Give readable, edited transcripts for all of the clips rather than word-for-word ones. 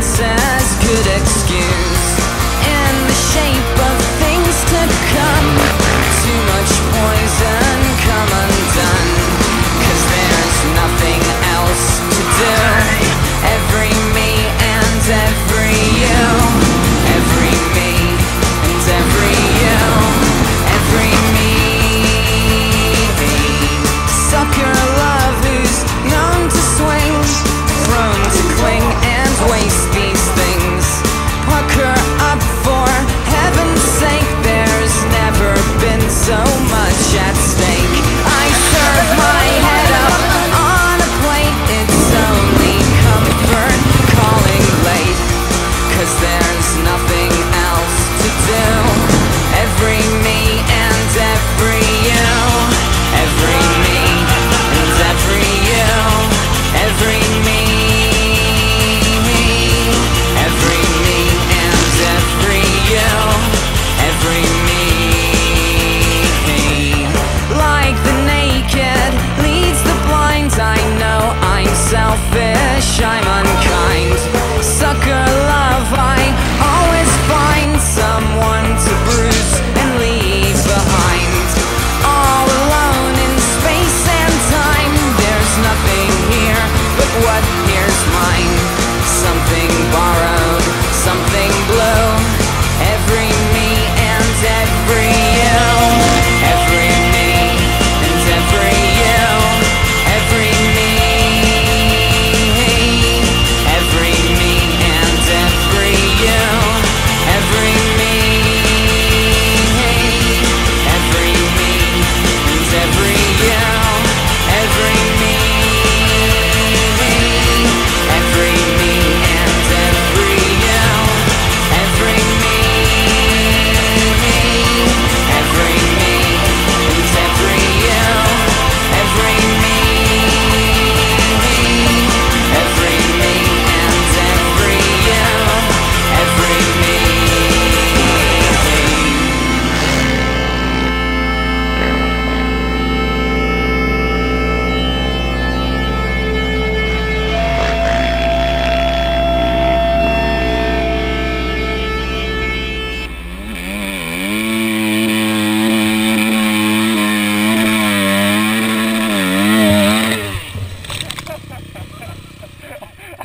once as good excuse in the shape of things to come. Too much poison come undone, 'cause there's nothing else to do. Every me and every you, every me and every you, every me. Sucker love who's known to swing, prone to cling and waste these things. Pucker up, for heaven's sake, there's never been so much at stake. I serve my head up on a plate, it's only comfort calling late, 'cause there's nothing else to do. Every me and every you, every me and every you, every me, every me and every you, every me. Like the naked leads the blind, I know I'm selfish, I'm unkind. Sucker love, I always find someone to bruise and leave behind. All alone in space and time, there's nothing here but what here's mine. Something borrowed, something blue, every me and every you, every me and every you, every me, every me and every you, every me, every me and every you, every me, every me and every you, every me, every me and every you, every me, every me and every you, every me.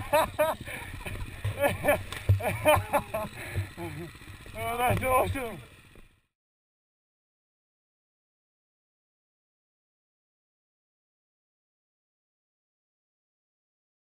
Oh, that's awesome.